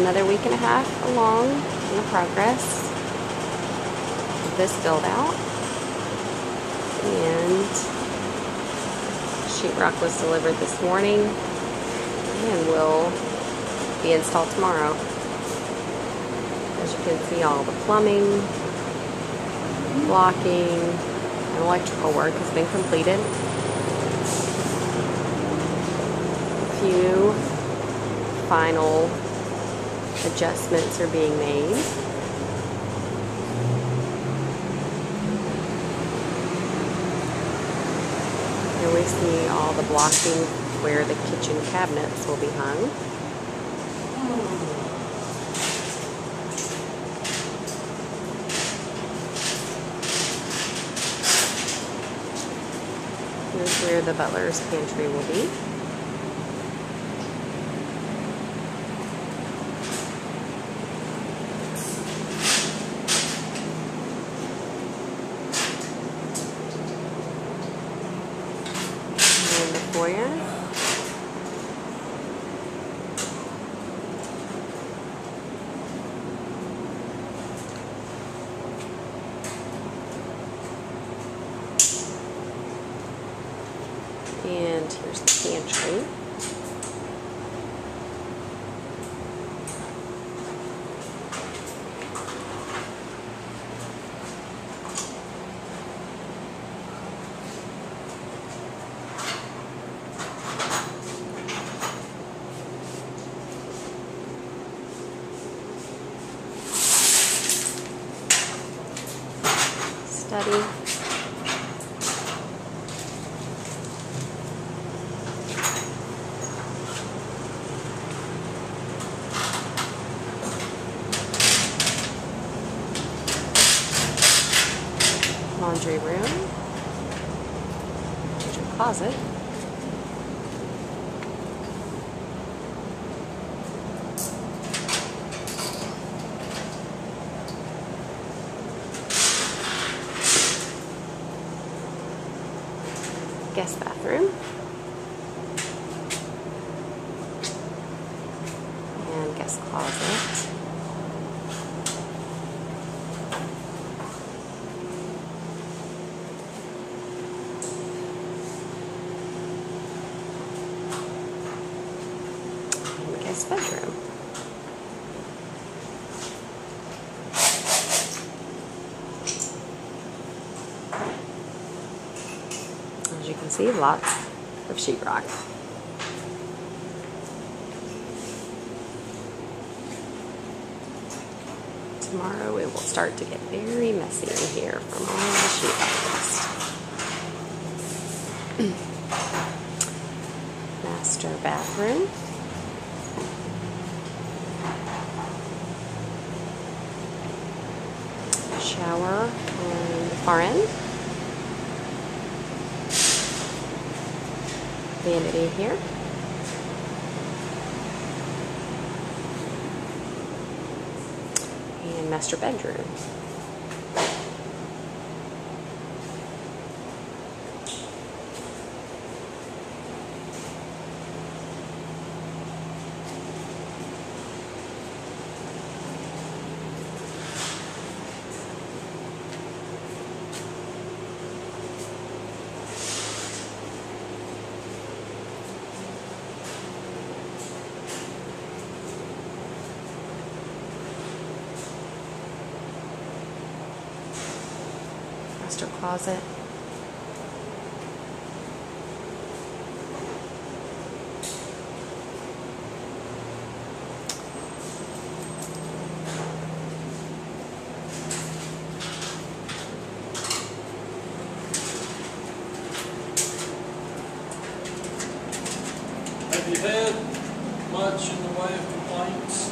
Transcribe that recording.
another week and a half along in the progress of this build out, and sheetrock was delivered this morning and will be installed tomorrow. As you can see, all the plumbing, blocking, and electrical work has been completed. A few final adjustments are being made. Here we see all the blocking where the kitchen cabinets will be hung. Here's where the butler's pantry will be. And the foyer. And here's the pantry. Study. Laundry room, kitchen closet, guest bathroom, and guest closet. Guest bedroom. As you can see, lots of sheetrock. Tomorrow it will start to get very messy in here from all the sheetrock dust. Master bathroom. Shower on the far end. Vanity here. And master bedroom. Master closet. Have you had much in the way of complaints